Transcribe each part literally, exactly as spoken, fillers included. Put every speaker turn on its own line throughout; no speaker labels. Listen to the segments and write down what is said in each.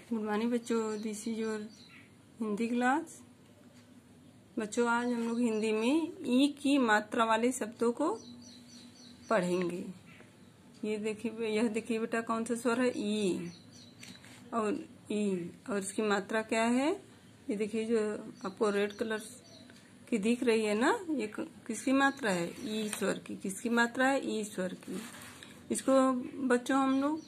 Good morning बच्चों, this is your Hindi class. बच्चों, आज हम लोग हिंदी में ई की मात्रा वाले शब्दों को पढ़ेंगे। ये देखिए, यह देखिए बेटा, कौन सा स्वर है? ई। और ई और इसकी मात्रा क्या है? ये देखिए, जो आपको रेड कलर की दिख रही है ना, ये किसकी मात्रा है? ई स्वर की। किसकी मात्रा है? ई स्वर की। इसको बच्चों हम लोग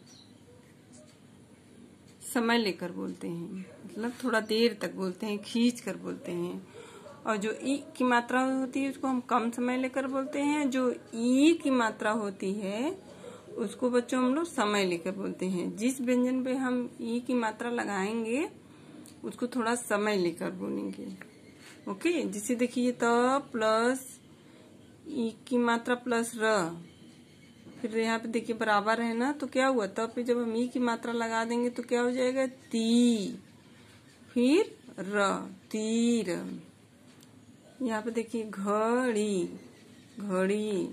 समय लेकर बोलते हैं, मतलब थोड़ा देर तक बोलते हैं, खींच कर बोलते हैं। और जो ई की मात्रा होती है उसको हम कम समय लेकर बोलते हैं। जो ई की मात्रा होती है उसको बच्चों हम लोग समय लेकर बोलते हैं। जिस व्यंजन पे हम ई की मात्रा लगाएंगे उसको थोड़ा समय लेकर बोलेंगे। ओके, जिसे देखिए त प्लस ई की मात्रा प्लस र, फिर यहाँ पे देखिए बराबर है ना, तो क्या हुआ? तब पे जब हम ई की मात्रा लगा देंगे तो क्या हो जाएगा? ती, फिर र, तीर। यहाँ पे देखिए घड़ी, घड़ी।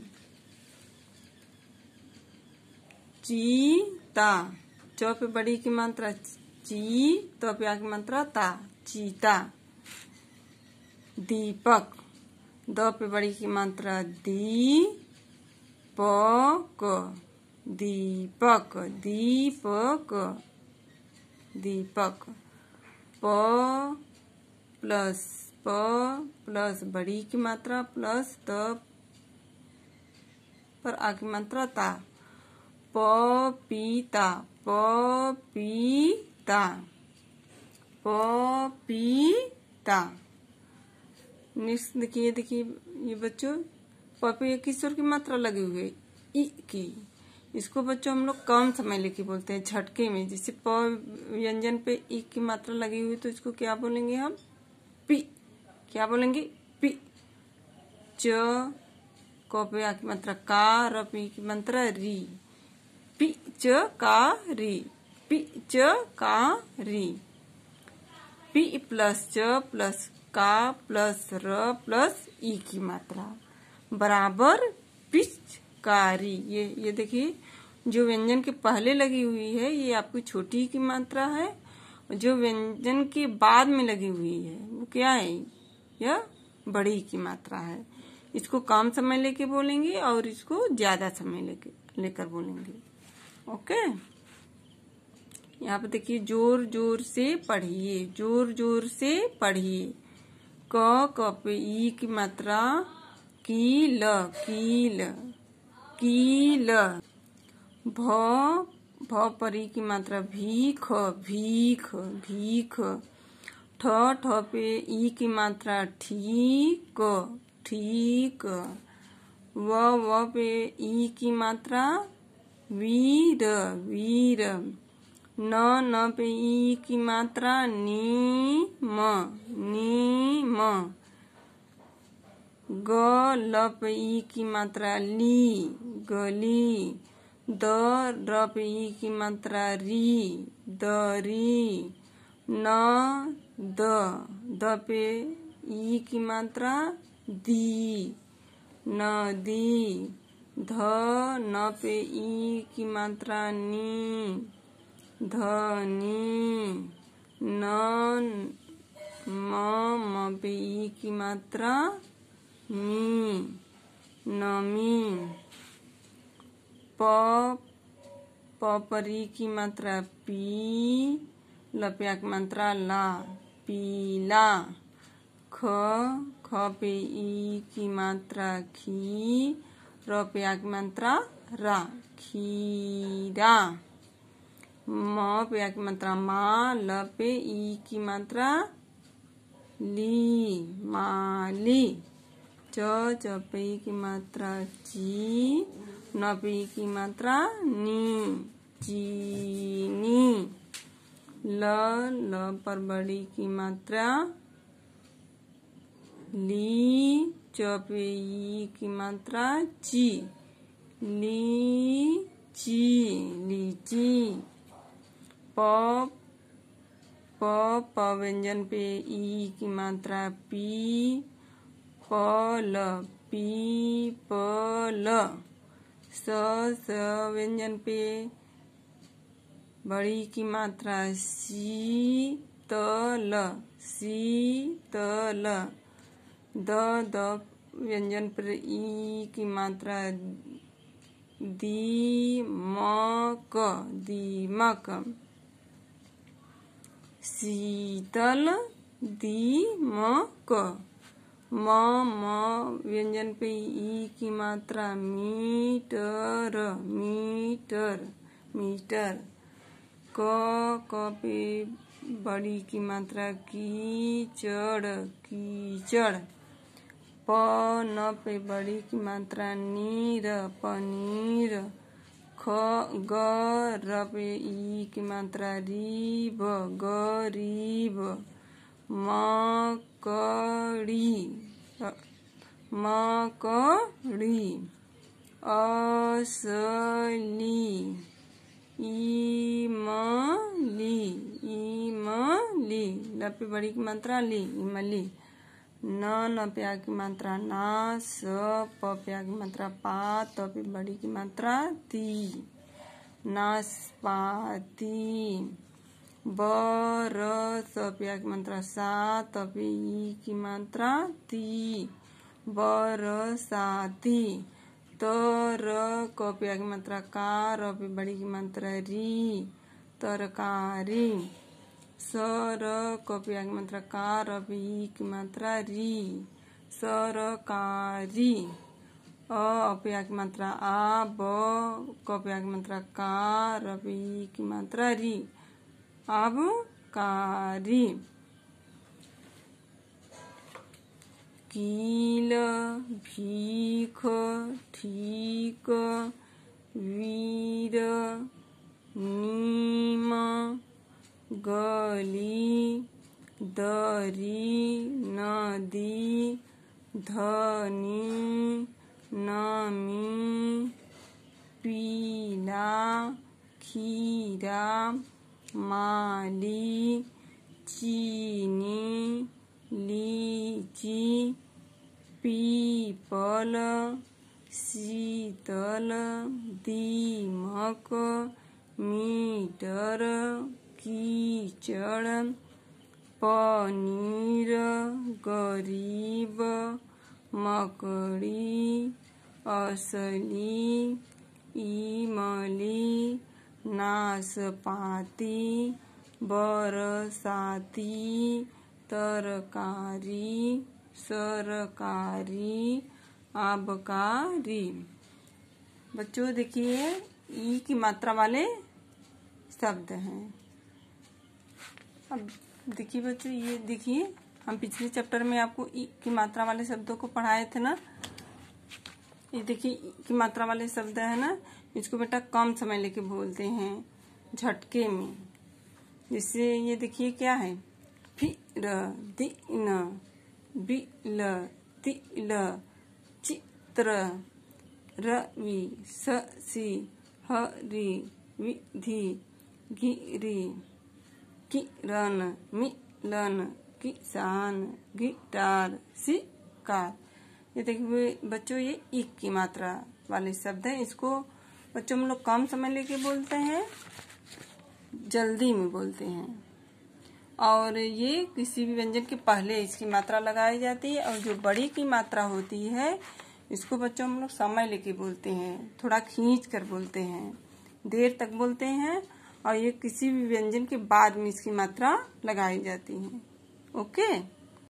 चीता, च पे बड़ी की मात्रा ची, तो पे आ की मात्रा ता, चीता। दीपक, द पे बड़ी की मात्रा दी, पक, दीपक, दीपक, दीपक। प प्लस प प्लस बड़ी की मात्रा प्लस त पर आ की मात्रा ता, पपीता, पपीता, पपीता। नेक्स्ट देखिए, देखिए ये बच्चों, प पे किस स्वर की मात्रा लगी हुई है? ई की। इसको बच्चों हम लोग कम समय लेके बोलते हैं, झटके में। जैसे प व्यंजन पे ई की मात्रा लगी हुई तो इसको क्या बोलेंगे हम? पी। क्या बोलेंगे? पी। च क पे आ की मात्रा का, र पे की मात्रा री, पी च का री, पी च का री। पी प्लस च प्लस का प्लस र प्लस ई की मात्रा बराबर पिचकारी। ये ये देखिए, जो व्यंजन के पहले लगी हुई है ये आपकी छोटी की मात्रा है, जो व्यंजन के बाद में लगी हुई है वो क्या है? यह बड़ी की मात्रा है। इसको कम समय लेके बोलेंगे और इसको ज्यादा समय लेके लेकर बोलेंगे। ओके, यहाँ पे देखिए, जोर जोर से पढ़िए, जोर जोर से पढ़िए। क क पे ई की मात्रा कील, कील, कील। भ भ पर ई की मात्रा भीख, भीख, भीख। ठ ठ पे ई की मात्रा ठीक, ठीक। व व पे ई की मात्रा वीर, वीर। न न पे ई की मात्रा नीम, नीम। ग ल पे ई की मात्रा ली, गली। द र पे ई की मात्रा री, दरी। न द द पे ई की मात्रा दी, नदी। ध न पे ई की मात्रा नी, धनी। न म म पे ई की मात्रा मी, नमी। प प पर ई की मात्रा पी, ल पे आ की मात्रा ला, पीला। ख ख पे ई की मात्रा खी, र पे आ की मात्रा रा, खीरा। म पे आ की मात्रा मा, ल पे ई की मात्रा ली, माली। च च पे ई की मात्रा ची, न पे ई की मात्रा नी, चीनी। ल ल पर बड़ी की मात्रा ली, च पे ई की मात्रा ची, लीची, लीची। प प प व्यंजन पे ई की मात्रा पी, पल, पीपल। स स व्यंजन पे बड़ी की मात्रा शीतल, शीतल। द द व्यंजन पर ई की मात्रा दीमक, दीमक। शीतल, दीमक। म म व्यंजन पे ई की मात्रा मीटर, मीटर, मीटर। क क पे बड़ी की मात्रा कीचड़, कीचड़। प न पे बड़ी की मात्रा नीर, पनीर। ख ग र पे ई की मात्रा रीब, गरीब। मकड़ी, मकड़ी। असली, इमली, इमली। ल पे बड़ी की मात्रा ली, इमली। न न पे आ की मात्रा ना, स प पे आ की मात्रा पा, त पे बड़ी की मात्रा ती, नाशपाती। बर स पे आ की मात्रा सा, त पे ई की मात्रा ती, बरसाती। तर क पे आ की मात्रा का, र पे बड़ी की मात्रा री, तरकारी। सर क पे आ की मात्रा का, र पे ई की मात्रा री, सरकारी। अ पे आ की मात्रा आ, ब क पे आ की मात्रा का, र पे ई की मात्रा री, आबकारी। कील, भीख, ठीक, वीर, नीम, गली, दरी, नदी, धनी, नमी, पीला, खीरा, माली, चीनी, लीची, पीपल, शीतल, दीमक, मीटर, कीचड़, पनीर, गरीब, मकड़ी, असली, इमली, नाशपाती, बरसाती, तरकारी, सरकारी, आबकारी। बच्चों देखिए ई की मात्रा वाले शब्द हैं। अब देखिए बच्चों, ये देखिए हम पिछले चैप्टर में आपको ई की मात्रा वाले शब्दों को पढ़ाए थे ना। ये देखिए ई की मात्रा वाले शब्द है ना, इसको बेटा कम समय लेके बोलते हैं, झटके में। जिससे ये देखिए क्या है, फिर, दिन, बिल, तिल, चित्र, रवि, शशि, हरि, विधि, गिरी, किरण, मिलन, किसान, गिटार, शिकार। ये देखिए बच्चों, ये इक की मात्रा वाले शब्द हैं। इसको बच्चों हम लोग कम समय लेके बोलते हैं, जल्दी में बोलते हैं। और ये किसी भी व्यंजन के पहले इसकी मात्रा लगाई जाती है। और जो बड़ी की मात्रा होती है इसको बच्चों हम लोग समय लेके बोलते हैं, थोड़ा खींच कर बोलते हैं, देर तक बोलते हैं। और ये किसी भी व्यंजन के बाद में इसकी मात्रा लगाई जाती है। ओके।